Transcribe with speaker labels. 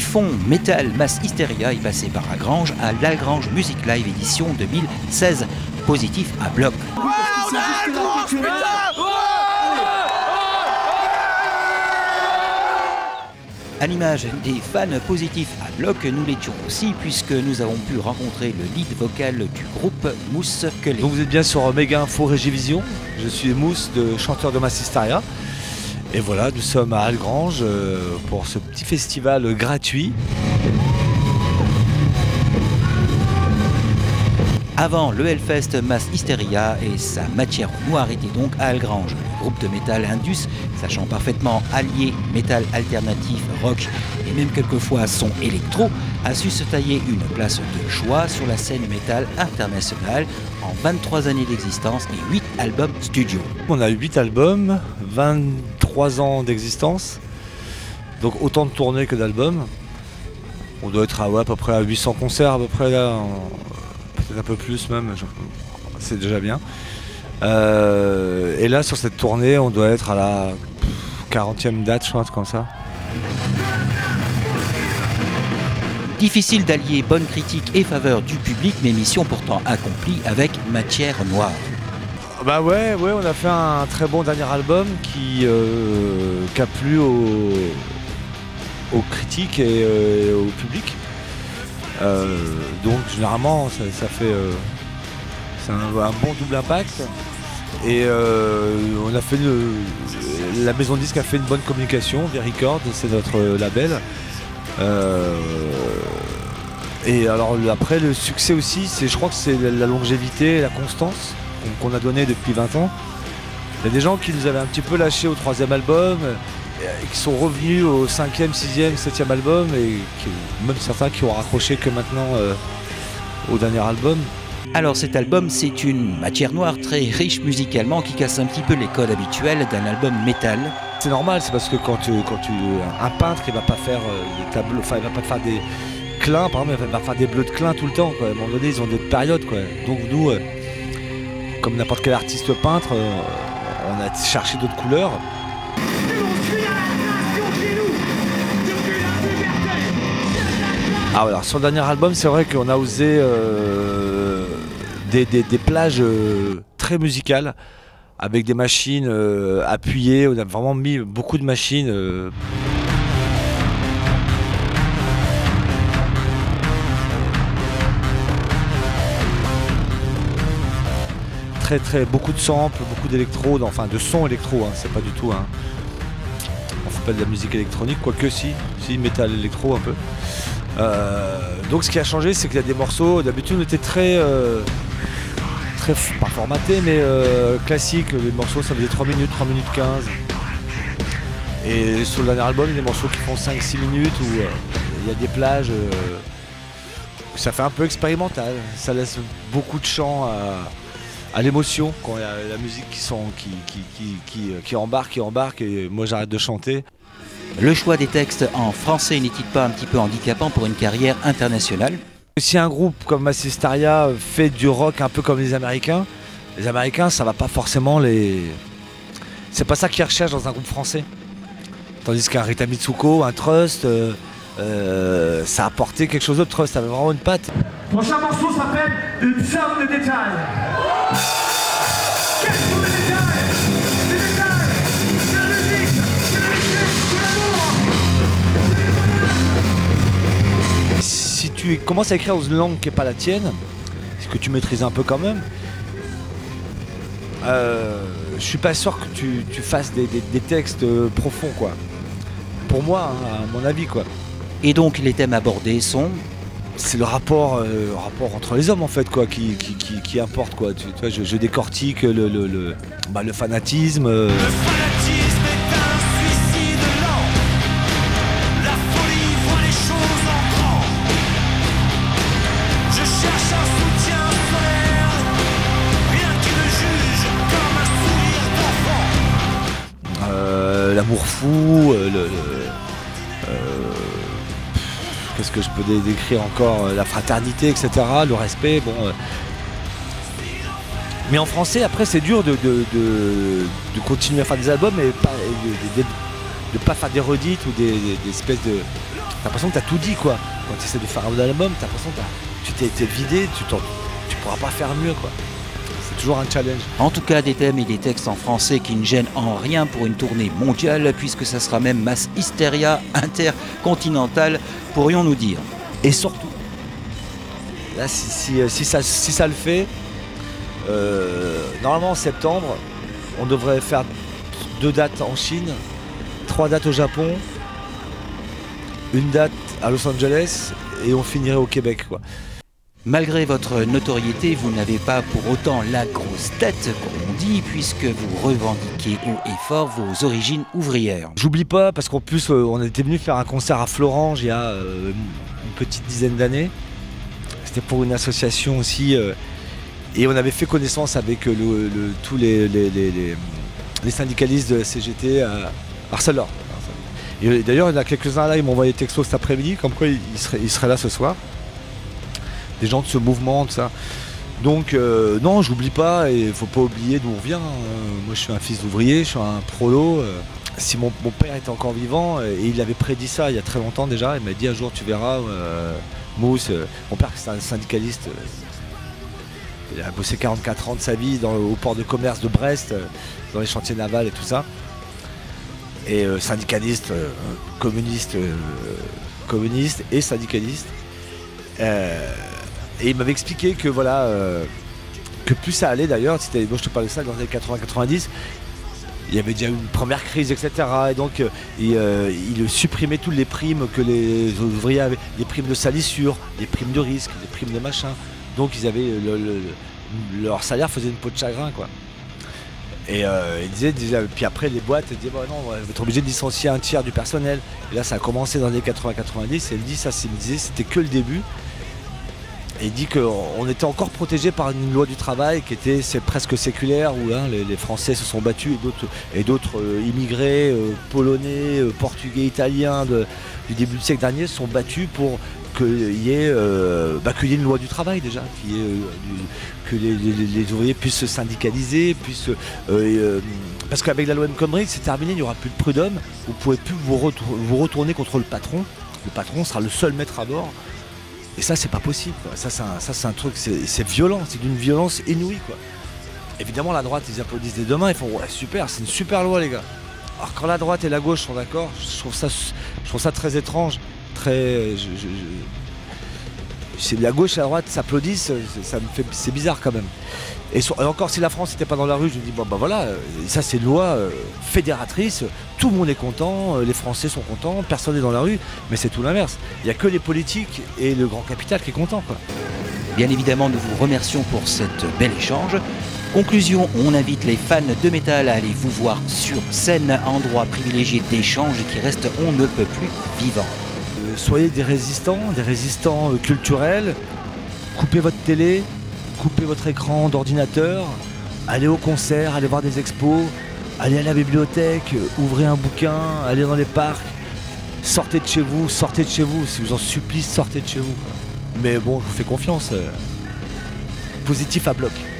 Speaker 1: Typhon Metal Mass Hysteria est passé par Lagrange à Lagrange Music Live édition 2016. Positif à bloc. À l'image des fans positifs à bloc, nous l'étions aussi puisque nous avons pu rencontrer le lead vocal du groupe Mousse.
Speaker 2: Donc vous êtes bien sur Méga Info Régivision, je suis Mousse, chanteur de Mass Hysteria. Et voilà, nous sommes à Algrange pour ce petit festival gratuit.
Speaker 1: Avant le Hellfest Mass Hysteria et sa matière noire était donc à Algrange. Le groupe de métal Indus, sachant parfaitement allier métal alternatif, rock et même quelquefois son électro, a su se tailler une place de choix sur la scène métal internationale en 23 années d'existence et 8 albums studio.
Speaker 2: On a 8 albums, 23 ans d'existence, donc autant de tournées que d'albums. On doit être à peu près à 800 concerts à peu près là. Un peu plus même, c'est déjà bien. Et là sur cette tournée on doit être à la 40e date, je pense, comme ça.
Speaker 1: Difficile d'allier bonne critique et faveur du public, mais mission pourtant accomplie avec matière noire.
Speaker 2: Bah ouais, on a fait un très bon dernier album qui a plu aux critiques et au public. Donc généralement ça fait c'est un bon double impact et on a fait la maison de disque a fait une bonne communication, V-Record, c'est notre label, et alors après le succès aussi, je crois que c'est la longévité et la constance qu'on a donné depuis 20 ans. Il y a des gens qui nous avaient un petit peu lâché au 3e album, qui sont revenus au 5e, 6e, 7e album, et même certains qui ont raccroché que maintenant au dernier album.
Speaker 1: Alors cet album, c'est une matière noire très riche musicalement qui casse un petit peu les codes habituels d'un album métal.
Speaker 2: C'est normal, c'est parce que quand un peintre, il va pas faire des tableaux, enfin il va pas faire des clins, par exemple, il va faire des bleus de clin tout le temps, quoi. À un moment donné, ils ont des périodes, quoi. Donc nous, comme n'importe quel artiste peintre, on a cherché d'autres couleurs. Ah, alors, sur le dernier album, c'est vrai qu'on a osé des plages très musicales avec des machines appuyées. On a vraiment mis beaucoup de machines. Beaucoup de samples, beaucoup d'électro, enfin de sons électro, hein, c'est pas du tout. Hein. On fait pas de la musique électronique, quoique si métal électro un peu. Donc ce qui a changé, c'est qu'il y a des morceaux, d'habitude on était très pas formaté, mais classique. Les morceaux ça faisait 3 minutes 15. Et sur le dernier album, il y a des morceaux qui font 5-6 minutes où il y a des plages. Ça fait un peu expérimental, ça laisse beaucoup de champ à l'émotion quand il y a la musique qui embarque et moi j'arrête de chanter.
Speaker 1: Le choix des textes en français n'est-il pas un petit peu handicapant pour une carrière internationale?
Speaker 2: Si un groupe comme Mass Hysteria fait du rock un peu comme les Américains ça va pas forcément c'est pas ça qu'ils recherchent dans un groupe français. Tandis qu'un Rita Mitsuko, un Trust, ça a apporté quelque chose d'autre. Trust avait vraiment une patte.
Speaker 3: Le prochain morceau s'appelle Une somme de détails. Quels sont les détails? Les détails, c'est la musique, c'est l'amour.
Speaker 2: Si tu commences à écrire dans une langue qui n'est pas la tienne, ce que tu maîtrises un peu quand même, je suis pas sûr que tu fasses des textes profonds, quoi. Pour moi, hein, à mon avis, quoi.
Speaker 1: Et donc les thèmes abordés sont...
Speaker 2: C'est le rapport entre les hommes en fait, quoi, qui importe, quoi. Tu vois, je décortique le fanatisme. Le fanatisme est un suicide lent. La folie voit les choses en grand. Je cherche un soutien solaire, rien qui me juge comme un sourire d'enfant. L'amour fou, qu'est-ce que je peux décrire encore, la fraternité, etc., le respect, bon. Mais en français, après, c'est dur de continuer à faire des albums et de pas faire des redites ou des espèces l'impression que t'as tout dit quoi. Quand tu essaies de faire un album, t'as l'impression que tu t'es été vidé, tu pourras pas faire mieux quoi. C'est toujours un challenge.
Speaker 1: En tout cas, des thèmes et des textes en français qui ne gênent en rien pour une tournée mondiale, puisque ça sera même Mass Hysteria intercontinentale, pourrions-nous dire.
Speaker 2: Et surtout, là, si ça le fait, normalement en septembre, on devrait faire 2 dates en Chine, 3 dates au Japon, une date à Los Angeles et on finirait au Québec, quoi.
Speaker 1: Malgré votre notoriété, vous n'avez pas pour autant la grosse tête, comme on dit, puisque vous revendiquez haut et fort vos origines ouvrières.
Speaker 2: J'oublie pas, parce qu'en plus, on était venu faire un concert à Florange il y a une petite dizaine d'années. C'était pour une association aussi. Et on avait fait connaissance avec tous les syndicalistes de la CGT à Arcelor. Et d'ailleurs, il y en a quelques-uns là, ils m'ont envoyé des textos cet après-midi, comme quoi ils seraient là ce soir. Des gens de ce mouvement, tout ça. Donc non, j'oublie pas, et il faut pas oublier d'où on vient. Moi je suis un fils d'ouvrier, je suis un prolo. Si mon père était encore vivant, et il avait prédit ça il y a très longtemps déjà, il m'a dit un jour tu verras, Mousse, mon père c'est un syndicaliste, il a bossé 44 ans de sa vie au port de commerce de Brest, dans les chantiers navals et tout ça. Et syndicaliste, communiste et syndicaliste. Et il m'avait expliqué que voilà, que plus ça allait d'ailleurs, moi je te parlais de ça dans les années 80-90, il y avait déjà eu une première crise, etc. Et donc il supprimait toutes les primes que les ouvriers avaient, les primes de salissure, les primes de risque, les primes de machin. Donc ils avaient leur salaire faisait une peau de chagrin quoi. Et il disait, puis après les boîtes disaient bon, non, on va être obligé de licencier un tiers du personnel. Et là ça a commencé dans les années 80-90 et il dit ça, il me disait c'était que le début. Et il dit qu'on était encore protégé par une loi du travail qui était presque séculaire, où hein, les Français se sont battus et d'autres immigrés, polonais, portugais, italiens du début du siècle dernier se sont battus pour qu'il y ait une loi du travail déjà, que les ouvriers puissent se syndicaliser, parce qu'avec la loi El Khomri c'est terminé, il n'y aura plus de prud'homme, vous ne pourrez plus vous retourner contre le patron sera le seul maître à bord. Et ça, c'est pas possible, quoi. Ça, c'est un truc, c'est violent, c'est d'une violence inouïe, quoi. Évidemment, la droite, ils applaudissent des deux mains, ils font ouais, super, c'est une super loi, les gars. Alors, quand la droite et la gauche sont d'accord, je trouve ça très étrange, si la gauche et la droite s'applaudissent, c'est bizarre quand même. Et encore, si la France n'était pas dans la rue, je me dis bon, bah voilà, ça c'est une loi fédératrice, tout le monde est content, les Français sont contents, personne n'est dans la rue, mais c'est tout l'inverse. Il n'y a que les politiques et le grand capital qui est content, quoi.
Speaker 1: Bien évidemment, nous vous remercions pour cet bel échange. Conclusion, on invite les fans de métal à aller vous voir sur scène, endroit privilégié d'échange qui reste on ne peut plus vivant.
Speaker 2: Soyez des résistants culturels, coupez votre télé, coupez votre écran d'ordinateur, allez au concert, allez voir des expos, allez à la bibliothèque, ouvrez un bouquin, allez dans les parcs, sortez de chez vous, si je vous en supplie, sortez de chez vous. Mais bon, je vous fais confiance, positif à bloc.